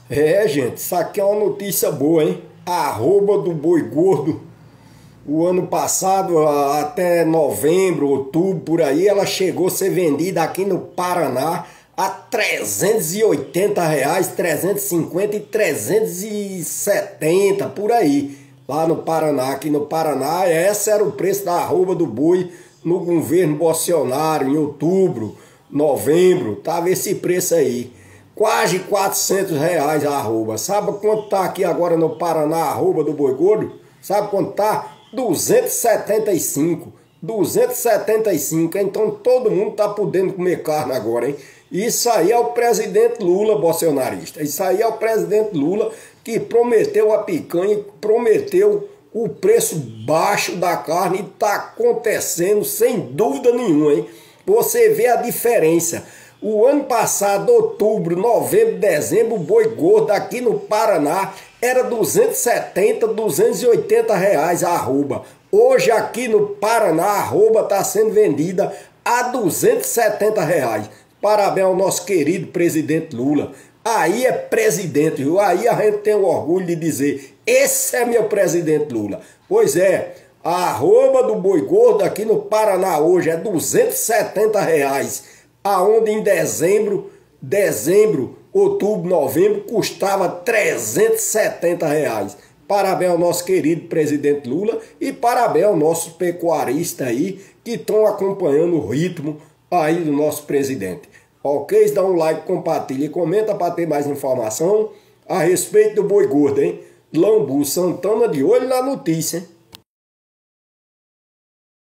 É, gente, isso aqui é uma notícia boa, hein? A arroba do boi gordo, o ano passado, até novembro, outubro, por aí, ela chegou a ser vendida aqui no Paraná a R$ 380, 350 e 370, por aí. Lá no Paraná, aqui no Paraná, esse era o preço da arroba do boi no governo Bolsonaro, em outubro, novembro, tava esse preço aí. Quase R$ 400 a arroba. Sabe quanto tá aqui agora no Paraná a arroba do boi gordo? Sabe quanto tá? 275. 275. Então todo mundo tá podendo comer carne agora, hein? Isso aí é o presidente Lula bolsonarista. Isso aí é o presidente Lula que prometeu a picanha, prometeu o preço baixo da carne e tá acontecendo sem dúvida nenhuma, hein? Você vê a diferença. O ano passado, outubro, novembro, dezembro, o boi gordo aqui no Paraná era 270, R$ 280 a arroba. Hoje aqui no Paraná a arroba está sendo vendida a R$ 270. Parabéns ao nosso querido presidente Lula. Aí é presidente, viu? Aí a gente tem o orgulho de dizer, esse é meu presidente Lula. Pois é, a arroba do boi gordo aqui no Paraná hoje é R$ 270. Aonde em dezembro, outubro, novembro, custava R$ 370. Parabéns ao nosso querido presidente Lula e parabéns aos nossos pecuaristas aí que estão acompanhando o ritmo aí do nosso presidente. Ok? Dá um like, compartilha e comenta para ter mais informação a respeito do boi gordo, hein? Lambu Santana de olho na notícia, hein?